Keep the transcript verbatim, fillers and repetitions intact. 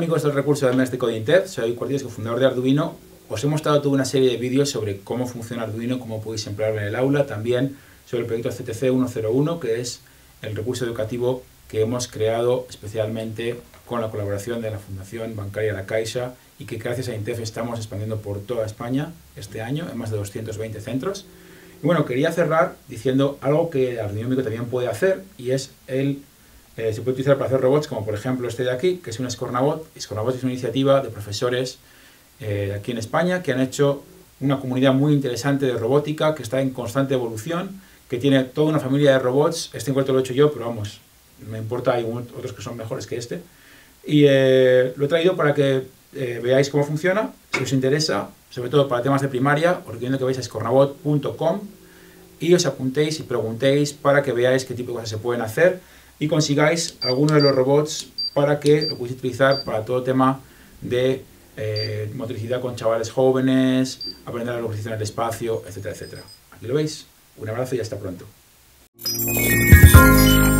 amigos del recurso del mes de CodingTech, soy Cuartillas, cofundador de Arduino. Os he mostrado toda una serie de vídeos sobre cómo funciona Arduino, cómo podéis emplearlo en el aula, también sobre el proyecto C T C ciento uno, que es el recurso educativo que hemos creado especialmente con la colaboración de la Fundación Bancaria La Caixa y que gracias a INTEF estamos expandiendo por toda España este año en más de doscientos veinte centros. Y bueno, quería cerrar diciendo algo que Arduino Micro también puede hacer y es el Eh, se puede utilizar para hacer robots como por ejemplo este de aquí, que es un Scornabot. Scornabot es una iniciativa de profesores eh, aquí en España que han hecho una comunidad muy interesante de robótica que está en constante evolución, que tiene toda una familia de robots. Este en concreto lo he hecho yo, pero vamos, no me importa, hay otros que son mejores que este. Y eh, lo he traído para que eh, veáis cómo funciona. Si os interesa, sobre todo para temas de primaria, os recomiendo que vayáis a scornabot punto com y os apuntéis y preguntéis para que veáis qué tipo de cosas se pueden hacer y consigáis alguno de los robots para que lo podáis utilizar para todo tema de eh, motricidad con chavales jóvenes, aprender a localización del espacio, etcétera, etcétera. Aquí lo veis. Un abrazo y hasta pronto.